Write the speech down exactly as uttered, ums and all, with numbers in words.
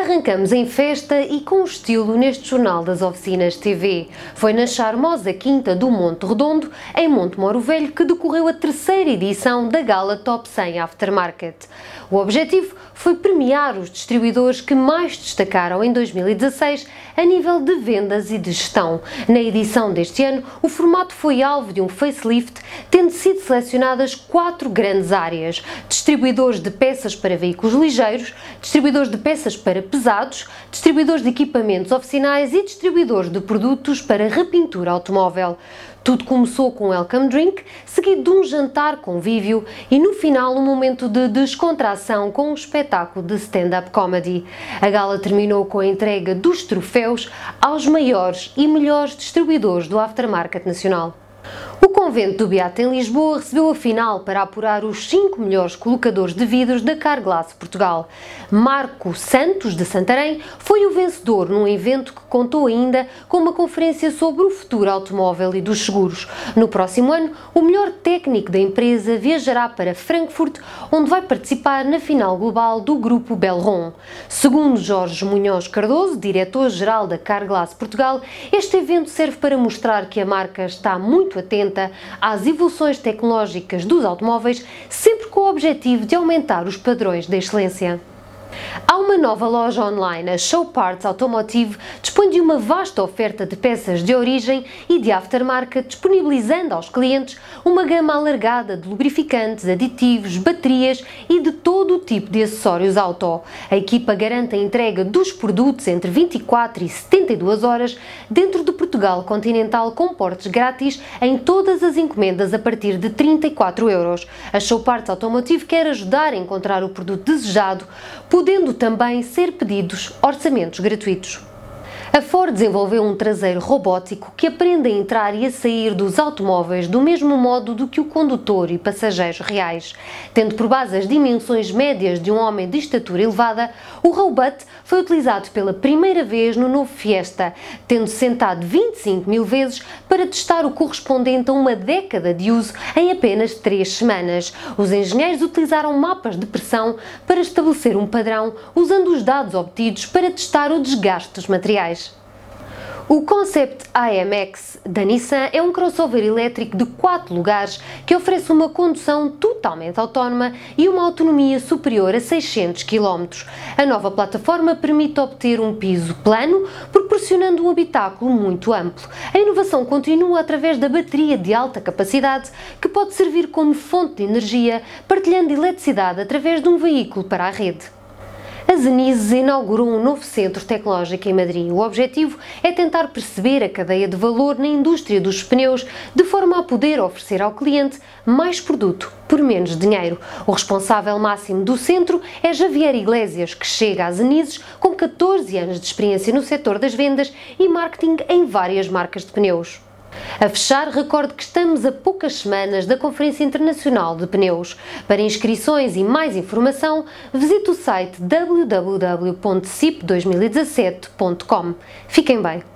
Arrancamos em festa e com estilo neste Jornal das Oficinas T V. Foi na charmosa Quinta do Monte Redondo, em Monte Moro Velho, que decorreu a terceira edição da Gala Top cem Aftermarket. O objetivo foi premiar os distribuidores que mais destacaram em dois mil e dezasseis a nível de vendas e de gestão. Na edição deste ano, o formato foi alvo de um facelift, tendo sido selecionadas quatro grandes áreas: distribuidores de peças para veículos ligeiros, distribuidores de peças para pesados, distribuidores de equipamentos oficinais e distribuidores de produtos para repintura automóvel. Tudo começou com um welcome drink, seguido de um jantar convívio e no final um momento de descontração com um espetáculo de stand-up comedy. A gala terminou com a entrega dos troféus aos maiores e melhores distribuidores do aftermarket nacional. O Convento do Beato em Lisboa recebeu a final para apurar os cinco melhores colocadores de vidros da Carglass Portugal. Marco Santos, de Santarém, foi o vencedor num evento que contou ainda com uma conferência sobre o futuro automóvel e dos seguros. No próximo ano, o melhor técnico da empresa viajará para Frankfurt, onde vai participar na final global do grupo Belron. Segundo Jorge Munhoz Cardoso, diretor-geral da Carglass Portugal, este evento serve para mostrar que a marca está muito atenta às evoluções tecnológicas dos automóveis, sempre com o objetivo de aumentar os padrões de excelência. Há uma nova loja online, a Show Parts Automotive dispõe de uma vasta oferta de peças de origem e de aftermarket, disponibilizando aos clientes uma gama alargada de lubrificantes, aditivos, baterias e de todo o tipo de acessórios auto. A equipa garante a entrega dos produtos entre vinte e quatro e setenta e duas horas dentro de Portugal continental, com portes grátis em todas as encomendas a partir de trinta e quatro euros. A Show Parts Automotive quer ajudar a encontrar o produto desejado, podendo também ser pedidos orçamentos gratuitos. A Ford desenvolveu um traseiro robótico que aprende a entrar e a sair dos automóveis do mesmo modo do que o condutor e passageiros reais. Tendo por base as dimensões médias de um homem de estatura elevada, o robot foi utilizado pela primeira vez no novo Fiesta, tendo sentado vinte e cinco mil vezes para testar o correspondente a uma década de uso em apenas três semanas. Os engenheiros utilizaram mapas de pressão para estabelecer um padrão, usando os dados obtidos para testar o desgaste dos materiais. O Concept A M X da Nissan é um crossover elétrico de quatro lugares que oferece uma condução totalmente autónoma e uma autonomia superior a seiscentos quilómetros. A nova plataforma permite obter um piso plano, proporcionando um habitáculo muito amplo. A inovação continua através da bateria de alta capacidade, que pode servir como fonte de energia, partilhando eletricidade através de um veículo para a rede. A Zenise inaugurou um novo centro tecnológico em Madrid. O objetivo é tentar perceber a cadeia de valor na indústria dos pneus, de forma a poder oferecer ao cliente mais produto por menos dinheiro. O responsável máximo do centro é Javier Iglesias, que chega à Zenise com catorze anos de experiência no setor das vendas e marketing em várias marcas de pneus. A fechar, recordo que estamos a poucas semanas da Conferência Internacional de Pneus. Para inscrições e mais informação, visite o site w w w ponto cip dois mil e dezassete ponto com. Fiquem bem!